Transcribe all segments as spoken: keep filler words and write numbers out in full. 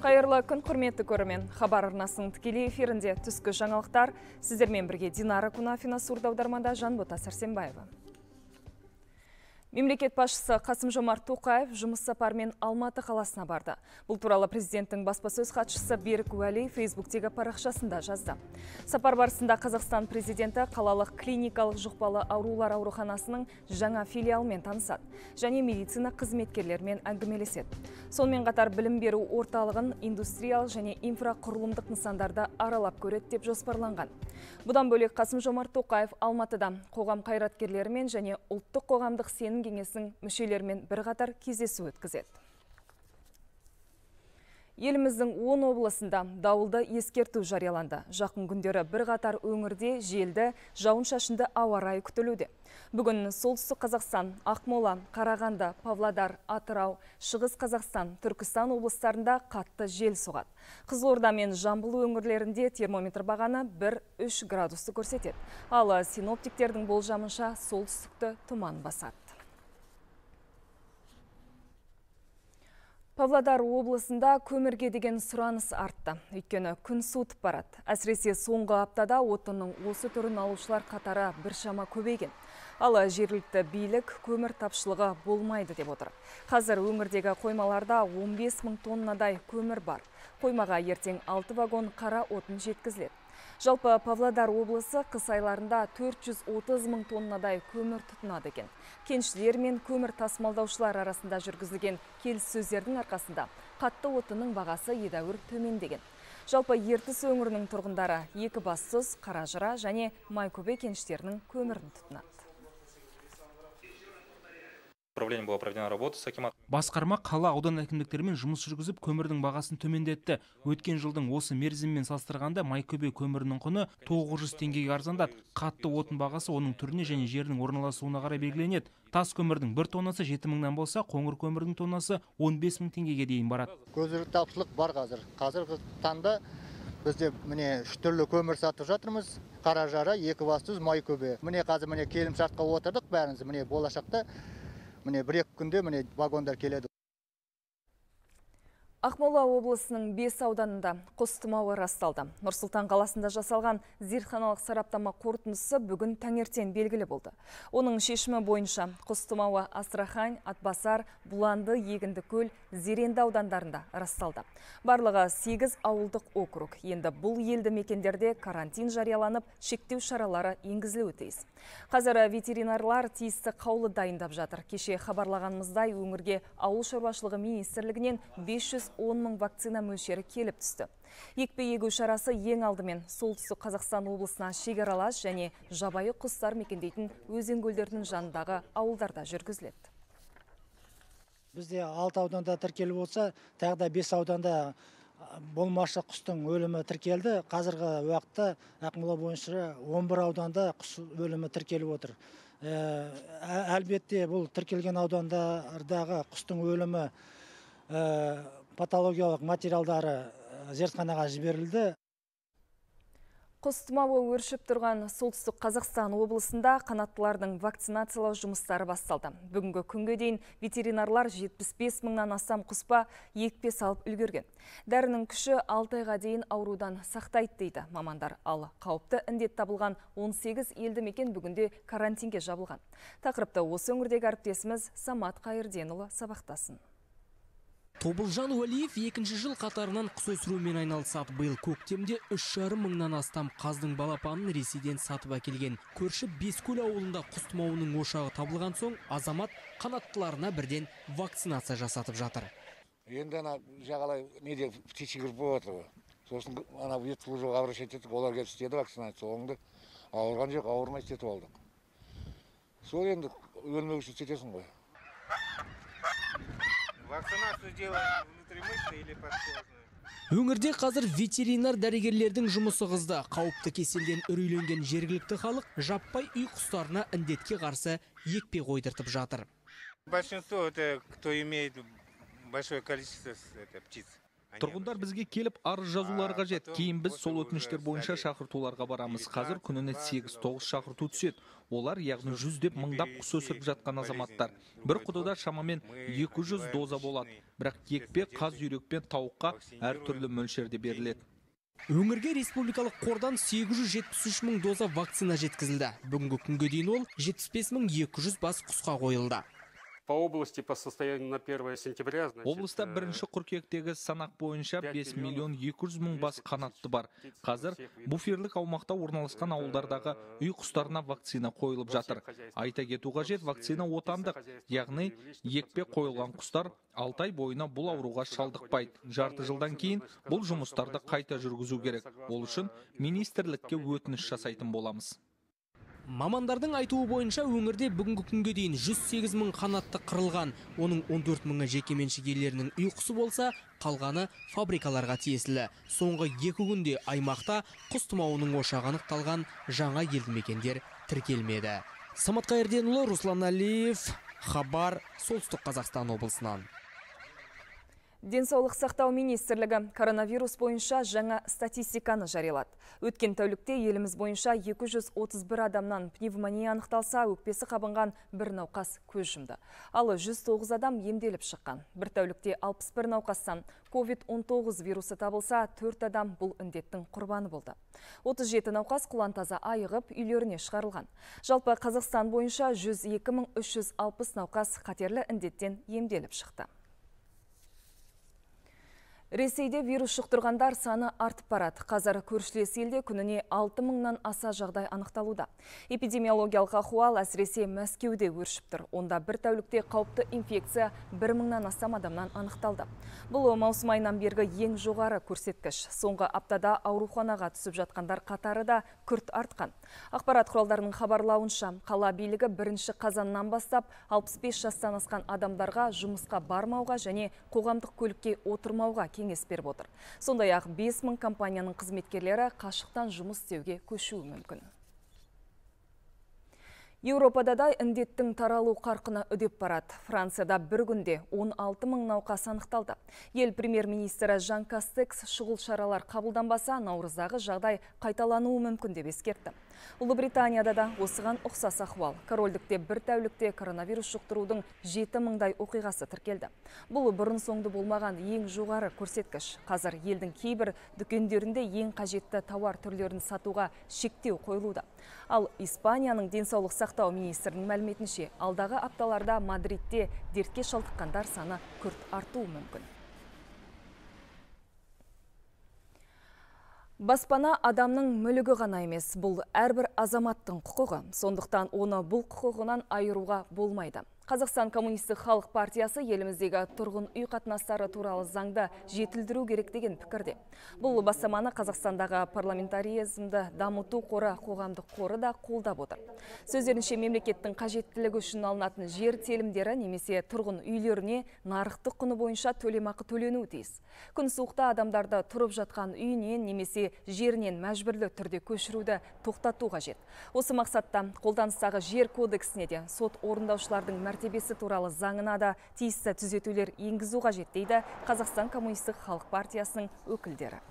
Қайырлы күн, құрметті көрермен. Хабар арнасының тікелей эфирінде түскі жаңалықтар. Сіздермен бірге Динара Кунафина, сурдаудармада Жанбота Сәрсенбаева. Мемлекет басшысы Қасым-Жомарт Тоқаев жұмыс сапармен Алматы қаласына барды. Бұл туралы президенттің баспасөз хатшысы Берік Уәли Фейсбуктегі парақшасында жазды. Сапар барысында Қазақстан президенті қалалық клиникалық жұқпалы аурулар ауруханасының жаңа филиалымен танысады және медицина қызметкерлерімен әңгімелеседі. Сонымен қатар білім беру орталығын индустриялық және инфрақұрылымдық нысандарды аралап көреді деп жоспарланған. Бұдан бөлек Қасым-Жомарт Тоқаев Алматыда қоғам қайраткерлерімен және ұлттық қоғамдық сенім кеңесінің мүшелерімен бірқатар кездесу өткізеді. Еліміздің он облысында дауылды ескерту жарияланды. Жақын күндері бірқатар өңірде желді, жауын-шашынды ауа райы күтілуде. Бүгін солтүстік Қазақстан, Ақмола, Қарағанды, Павлодар, Атырау, Шығыс Қазақстан, Түркістан облыстарында қатты жел соғады. Қызылорда мен Жамбыл өңірлерінде термометр бағаны бір-үш градусты көрсетеді. Ал синоптиктердің болжамынша солтүстікті тұман басады. Павлодар облысында көмірге деген сұраныс артты. Өйткені күн суытып барады. Әсіресе соңғы аптада отынның осы түрін алушылар қатары біршама көбейген. Ал жергілікті билік көмір тапшылығы болмайды деп отыр. Қазір өңірдегі қоймаларда он бес мың тоннадай көмір бар. Қоймаға ертең алты вагон қара отын жеткізіледі. Жалпы Павлодар облысы қыс айларында төрт жүз отыз мың тоннадай көмір тұтынады екен. Кеншілер мен көмір тасымалдаушылар арасында жүргізілген келіссөздердің арқасында қатты отынның бағасы едәуір төмендеген. Жалпы Ертіс өңірінің тұрғындары Екібастұз, Қаражыра және Майкөбе кеніштерінің көмірін тұтынады. Была проведена работа с акиматом. Басқарма қала аудан әкімдіктерімен жұмыс жүргізіп көмірдің бағасын төмендетті. Өткен жылдың осы мерзіммен салыстырғанда Майкөбе көмірінің құны тоғыз жүз теңгеге арзандады. Қатты отын бағасы оның түріне және жердің орналасуына қарай белгіленеді. Тас көмірдің бір тоннасы жеті мыңнан болса, қоңыр көмірдің тоннасы он бес мың теңгеге дейін барады. Көзірік тапшылық бар қазір. Қазіргі таңда бізде міне үш түрлі көмір сатып жатырмыз. Қаражара, Екібастұз, Майкөбе. Міне қазір міне келісімшартқа отырдық бәріміз. Міне болашақта міне бір-екі күнде міне вагондар келеді. Ақмола облысының бес ауданында құс тұмауы расталды. Нұр-Сұлтан қаласында жасалған зертханалық сараптама қорытындысы бүгін таңертең белгілі болды. Оның шешімі бойынша құс тұмауы Астрахань, Атбасар, Бұланды, Егіндікөл, Зеренді аудандарында расталды. Барлығы сегіз ауылдық округ. Енді бұл елді мекендерде карантин жарияланып, шектеу шаралары енгізілуі тиіс. Қазір ветеринарлар тиісті қаулы дайындап жатыр. Кеше хабарлағанымыздай өңірге ауыл шаруашылығы министрлігінен бес жүз он мың вакцина мөлшері келіп түсті. Екпе егу шарасы ең алдымен солтүстік Қазақстан облысына шекаралас және жабайы құстар мекендейтін өзен көлдерінің жанындағы ауылдарда жүргізіледі. Бізде алты ауданда тіркеліп болса, тағы да бес ауданда болмашы құстың өлімі тіркелді. Қазіргі уақытта Ақмола бойынша он бір ауданда құс өлімі тіркеліп отыр. Әлбетте бұл тіркелген аудандардағы құстың өлімі патологиялық материалдары зертханаға жіберілді. Құс тұмауы өршіп тұрған солтүстік Қазақстан облысында қанаттылардың вакцинациялау жұмыстары басталды. Бүгінгі күнге дейін ветеринарлар жетпіс бес мыңнан астам құспа екпе салып үлгерген. Дәрінің күші алты айға дейін аурудан сақтайды дейді мамандар. Ал қауіпті індет табылған он сегіз елді мекен бүгінде карантинге жабылған. Тақырыпты осы өңірдегі әріптесіміз Самат Қайырденұлы сабақтасын. Тобылжан Уәлиев екінші жыл қатарынан құс өсірумен айналысады. Биыл көктемде үш жарым мыңнан астам қаздың балапанын Ресейден сатып әкелген. Көрші Бескөл ауылында құс тұмауының ошағы табылған соң, азамат қанаттыларына бірден вакцинация жасатып жатыр. Енді ана жағалай неде птичий грипп болып отыр. Сосын ана ветслужбаға обращать еттік, олар келіп істеді вакцинация. Оңды ауырған жоқ, ауырмай істетіп алдық. Сол енді өлмеу үшін істетесің ғой. Вакцинацию делаем внутримышечно или подкожную? Өңірде қазір ветеринар дәрігерлердің жұмысы қызды. Қауіпті кеселден үрейленген жергілікті халық жаппай үй құстарына індетке қарсы екпе қойдыртып жатыр. Большинство это кто имеет большое количество птиц. Тұрғындар бізге келіп арыз жазулары қажет. Кейін біз сол өтініштер бойынша шақыртуларға барамыз. Қазір күніне сегіз тоғыз шақырту түседі. Олар яғни жүздеп мыңдап құс өсіріп жатқан азаматтар. Бір құдада шамамен екі жүз доза болады. Бірақ екпе қаз үйрек пен тауыққа әртүрлі мөлшерде беріледі. Өңірге республикалық қордан сегіз жүз жетпіс үш мың доза вакцина жеткізілді. Бүгінгі күнге дейін ол жетпіс бес мың екі жүз бас құсқа қойылды. По области по состоянию на первое сентября, значит, облыста бірінші қыркүйектегі санақ бойынша бес миллион екі жүз мың бас қанатты бар. Қазір буферлік аумақта орналасқан ауылдардағы үй құстарына вакцина қойылып жатыр. Айта кету қажет, вакцина отандық, яғни екпе қойылған құстар алты ай бойына бұл ауруға шалдықпайды. Жарты жылдан кейін бұл жұмыстарды қайта жүргізу керек. Ол үшін министрлікке өтініш жасайтын боламыз. Мамандардың айтуы бойынша өңірде бүгінгі күнге дейін жүз сегіз мың қанатты қырылған, оның он төрт мыңы жекеменшік иелерінің үй құсы болса, қалғаны фабрикаларға тиесілі. Соңғы екі күнде аймақта құс тұмауының ошағы анықталған жаңа елді мекендер тіркелмеді. Самат Қайырденұлы, Руслан Әлиев, Хабар, Солтүстік Қазақстан облысынан. Денсаулық сақтау министрлігі коронавирус бойынша жаңа статистиканы жариялады. Өткен тәулікте еліміз бойынша екі жүз отыз бір адамнан пневмония анықталса, өкпесі қабынған бір науқас көз жұмды. Ал жүз тоғыз адам емделіп шыққан. Бір тәулікте алпыс бір науқастан ковид он тоғыз вирусы табылса, төрт адам бұл індеттің құрбаны болды. отыз жеті науқас құлантаза айығып, үйлеріне шығарылған. Жалпы Қазақстан бойынша жүз екі мың үш жүз алпыс науқас қатерлі індеттен емделіп шықты. Ресейде вирус жұқтырғандар саны артып барады. Қазір көршілес елде күніне алты мыңнан аса жағдай анықталуда. Эпидемиологиялық ахуал әсіресе Мәскеуде өршіп тұр. Онда бір тәулікте қауіпті инфекция бір мыңнан астам адамнан анықталды. Бұл маусым айынан бергі ең жоғары көрсеткіш. Соңғы аптада ауруханаға түсіп жатқандар қатары да күрт артқан. Ақпарат құралдарының хабарлауынша, қала билігі бірінші қазаннан бастап алпыс бес жастан асқан адамдарға жұмысқа бармауға және қоғамдық көлікке отырмауға кеңес беріп отыр. Сондай-ақ бес мың компанияның қызметкерлері қашықтан жұмыс істеуге көшуі мүмкін. Еуропада да індеттің таралу қарқыны үдеп барады. Францияда бір күнде он алты мың науқас анықталды. Ел премьер-министрі Жан Кастекс шұғыл шаралар қабылданбаса, наурыздағы жағдай қайталануы мүмкін деп ескертті. Ұлыбританияда да осыған ұқсас ахуал. Корольдікте бір тәулікте коронавирус жұқтырудың жеті мыңдай оқиғасы тіркелді. Бұл бұрын соңды болмаған ең жоғары көрсеткіш. Қазір елдің кейбір дүкендерінде ең қажетті тауар түрлерін сатуға шектеу қойылуда. Ал Испанияның денсаулық сақтау министрінің мәліметінше, алдағы апталарда Мадридте дертке шалдыққандар саны күрт артуы мүмкін. Баспана адамның мүлігі ғана емес, бұл әрбір азаматтың құқығы. Сондықтан оны бұл құқығынан айыруға болмайды. Қазақстан Коммунистік Халық партиясы еліміздегі тұрғын үй қатынастары туралы заңды жетілдіру керек деген пікірде. Бұл бастаманы Қазақстандағы парламентаризмді дамыту қоры қоғамдық қоры да қолдап отыр. Сөздерінше, мемлекеттің қажеттілігі үшін алынатын жер телімдері немесе тұрғын үйлеріне нарықтық құны бойынша төлемақы төленуі тиіс. Күн суықта адамдарды тұрып жатқан үйінен немесе жерінен мәжбүрлі түрде көшіруді тоқтату қажет. Осы мақсатта қолданыстағы жер кодексіне де сот орындаушылардың мәртебесі туралы заңына да тиісті түзетулер енгізу қажет дейді Қазақстан Коммунистік Халық партиясының өкілдері.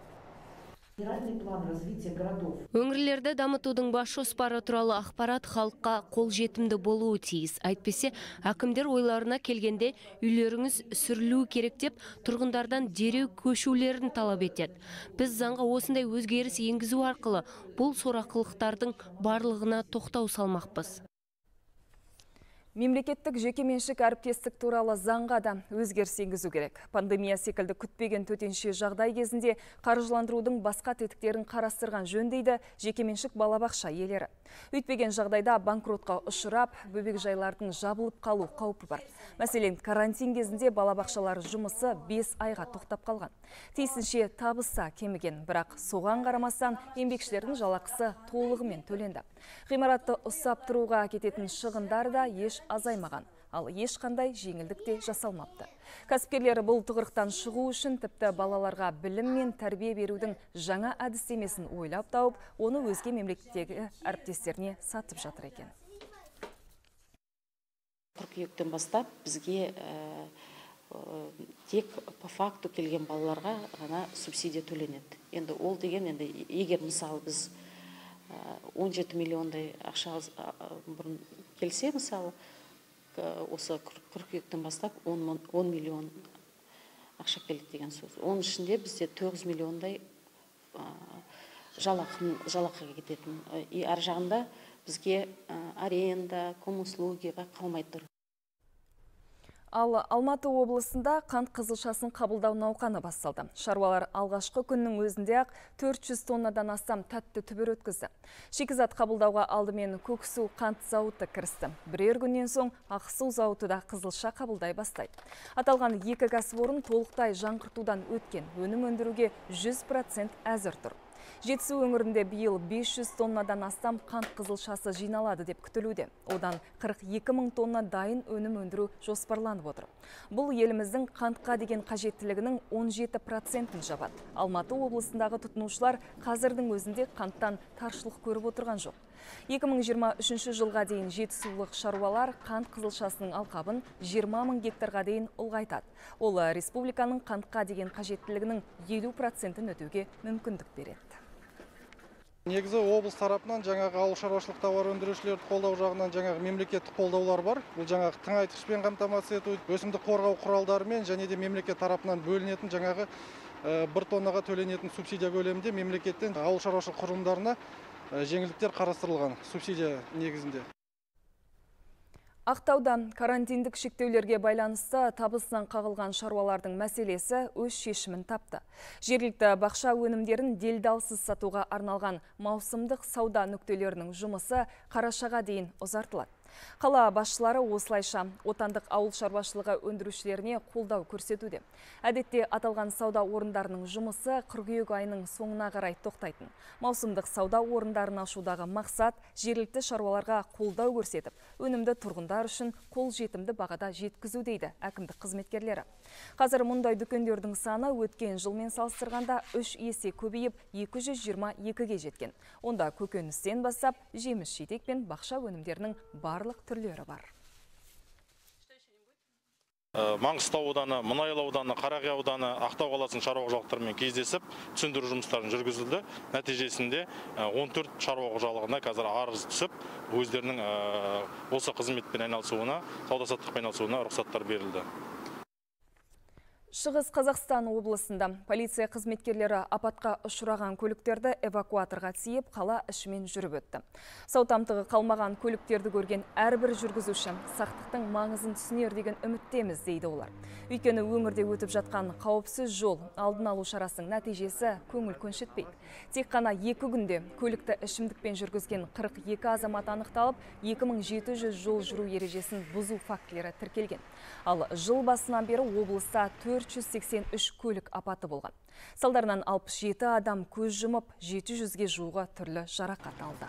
Өңірлерді дамытудың бас жоспары туралы ақпарат халыққа қолжетімді болуы тиіс. Әйтпесе, әкімдер ойларына келгенде үйлеріңіз сүрілуі керек деп тұрғындардан дереу көшулерін талап етеді. Біз заңға осындай өзгеріс енгізу арқылы бұл сорақылықтардың барлығына тоқтау салмақпыз. Мемлекеттік жекеменшік әріптестік туралы заңға да өзгеріс енгізу керек. Пандемия секілді күтпеген төтенше жағдай кезінде қаржыландырудың басқа тетіктерін қарастырған жөн дейді жекеменшік балабақша иелері. Өйтпеген жағдайда банкротқа ұшырап, бөбекжайлардың жабылып қалу қаупі бар. Мәселен, карантин кезінде балабақшалар жұмысы бес айға тоқтап қалған. Тиісінше табыста кеміген, бірақ соған қарамастан еңбекшілердің жалақысы толығымен төленді. Ғимаратты ұстап тұруға кететін шығындар да еш азаймаған, ал ешқандай жеңілдік те жасалмапты. Кәсіпкерлері бұл тығырықтан шығу үшін тіпті балаларға білім мен тәрбие берудің жаңа әдістемесін ойлап тауып, оны өзге мемлекеттегі әріптестеріне сатып жатыр екен. Қыркүйектен бастап бізге тек по факту келген балаларға ғана субсидия төленеді. Енді ол деген, енді егер мысалы біз он жеті миллиондай ақша бұрын келсе, мысалы осы қыркүйектен бастап он миллион ақша келді деген сөз. Оның ішінде бізде тоғыз миллиондай жалақыға кететін. И ар жағында бізге аренда, коммуслугиға қалмай тұр. Ал Алматы облысында қант қызылшасын қабылдау науқаны басталды. Шаруалар алғашқы күннің өзінде ақ төрт жүз тоннадан астам тәтті түбір өткізді. Шикізат қабылдауға алдымен Көксу қант зауыты кірісті. Бірер күннен соң Ақсу зауыты да қызылша қабылдай бастайды. Аталған екі кәсіпорын толықтай жаңғыртудан өткен, өнім өндіруге жүз процент әзір тұр. Жетісу өңірінде биыл бес жүз тоннадан астам қант қызылшасы жиналады деп күтілуде. Одан қырық екі мың тонна дайын өнім өндіру жоспарланып отыр. Бұл еліміздің қантқа деген қажеттілігінің он жеті процентін жабады. Алматы облысындағы тұтынушылар қазірдің өзінде қанттан таршылық көріп отырған жоқ. екі мың жиырма үшінші жылға дейін жетісулық шаруалар қант қызылшасының алқабын жиырма мың гектарға дейін ұлғайтады. Ол республиканың қантқа деген қажеттілігінің елу процентін өтеуге мүмкіндік береді. Негізі облыс тарапынан жаңағы ауыл шаруашылық тауар өндірушілерді қолдау жағынан жаңағы мемлекеттік қолдаулар бар. Бұл жаңағы тыңайтқышпен қамтамасыз ету, өсімдік қорғау құралдарымен және де мемлекет тарапынан бөлінетін жаңағы бір тоннаға төленетін субсидия көлемінде мемлекеттен ауыл шаруашылық құрылымдарына жеңілдіктер қарастырылған субсидия негізінде. Ақтауда карантиндік шектеулерге байланысты табысынан қағылған шаруалардың мәселесі өз шешімін тапты. Жергілікті бақша өнімдерін делдалсыз сатуға арналған маусымдық сауда нүктелерінің жұмысы қарашаға дейін ұзартылады. Қала басшылары осылайша отандық ауыл шаруашылығы өндірушілеріне қолдау көрсетуде. Әдетте аталған сауда орындарының жұмысы қыркүйек айының соңына қарай тоқтайтын. Маусымдық сауда орындарын ашудағы мақсат жергілікті шаруаларға қолдау көрсетіп, өнімді тұрғындар үшін қол жетімді бағада жеткізу дейді әкімдік қызметкерлері. Қазір мұндай дүкендердің саны өткен жылмен салыстырғанда үш есе көбейіп екі жүз жиырма екіге жеткен. Онда көкөністен бастап жеміс жидек пен бақша өнімдерінің барлық түрлері бар. Маңғыстау ауданы, Мұнайлы ауданы, Қарағай ауданы, Ақтау қаласының шаруа қожалықтарымен кездесіп, түсіндіру жұмыстарын жүргізілді. Нәтижесінде он төрт шаруа қожалығына қазір арыз түсіп, өздерінің осы қызметпен айналысуына, сауда-саттықпен айналысуына рұқсаттар берілді. Шығыс Қазақстан облысында полиция қызметкерлері апатқа ұшыраған көліктерді эвакуаторға тиеп, қала ішімен жүріп өтті. Сау тамтығы қалмаған көліктерді көрген әрбір жүргізуші сақтықтың маңызын түсінер деген үміттеміз дейді олар. Өйткені өңірде өтіп жатқан қауіпсіз жол алдын алу шарасының нәтижесі көңіл көншітпейді. Тек қана екі күнде көлікті ішімдікпен жүргізген қырық екі азамат анықталып, екі мың жеті жүз жол жүру ережесін бұзу фактілері тіркелген. Ал жыл басынан бері облыста төрт жүз сексен үш көлік апаты болған. Салдарынан алпыс жеті адам көз жұмып, жеті жүзге жуығы түрлі жарақат алды.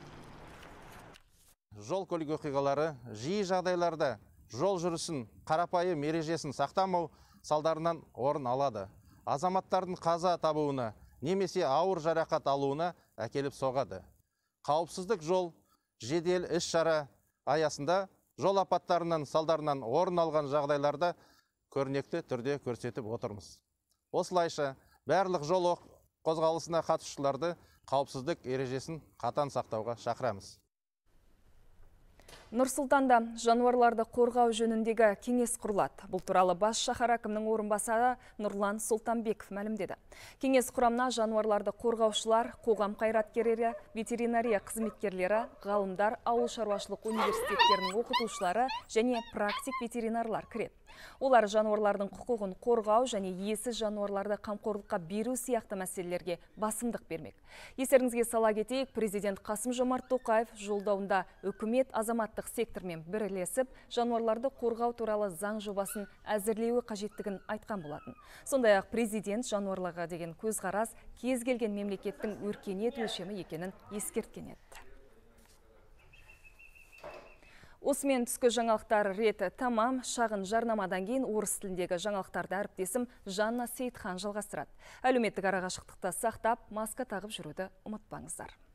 Жол көлік оқиғалары жиі жағдайларда жол жүрісін қарапайым ережесін сақтамау салдарынан орын алады. Азаматтардың қаза табуына немесе ауыр жарақат алуына әкеліп соғады. Қауіпсіздік жол жедел іс-шара аясында жол апаттарынан салдарынан орын алған жағдайларда көрнекті түрде көрсетіп отырмыз. Осылайша барлық жол қозғалысына қатысушыларды қауіпсіздік ережесін қатаң сақтауға шақырамыз. Нұр-Сұлтанда жануарларды қорғау жөніндегі кеңес құрылады. Бұл туралы бас шаһар әкімінің орынбасары Нұрлан Сұлтанбеков мәлімдеді. Кеңес құрамына жануарларды қорғаушылар, қоғам қайраткерлері, ветеринария қызметкерлері, ғалымдар, ауыл шаруашылық университеттерінің оқытушылары және практик ветеринарлар кіреді. Олар жануарлардың құқығын қорғау және иесіз жануарларды қамқорлыққа беру сияқты мәселелерге басымдық бермек. Естеріңізге сала кетейік, президент Қасым-Жомарт Тоқаев жолдауында үкімет азаматтық сектормен бірлесіп, жануарларды қорғау туралы заң жобасын әзірлеуі қажеттігін айтқан болатын. Сондай-ақ президент жануарларға деген көзқарас кез келген мемлекеттің өркениет өлшемі екенін ескерткен еді. Осымен түскі жаңалықтар реті тамам. Шағын жарнамадан кейін орыс тіліндегі жаңалықтарды әріптесім Жанна Сейтхан жалғастырады. Әлеуметтік арақашықтықты сақтап, маска тағып жүруді ұмытпаңыздар.